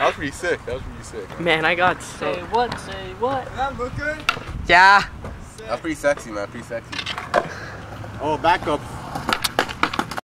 That was pretty sick. That was pretty sick. Man, I got so... Say what? Say what? Does that look good? Yeah. That's pretty sexy, man. Pretty sexy. Oh, back up.